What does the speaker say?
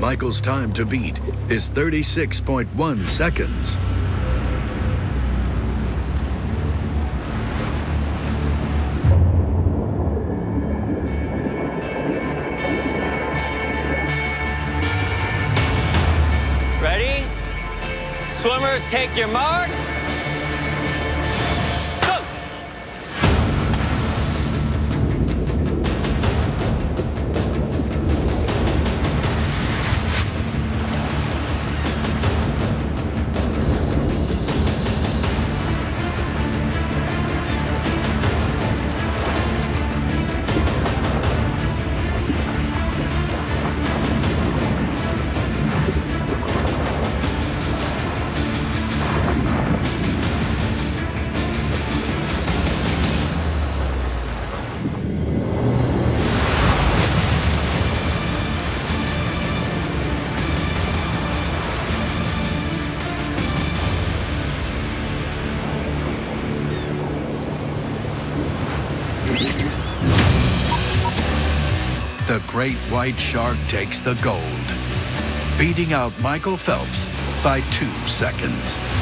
Michael's time to beat is 36.1 seconds. Ready? Swimmers, take your mark. Go! The great white shark takes the gold, beating out Michael Phelps by 2 seconds.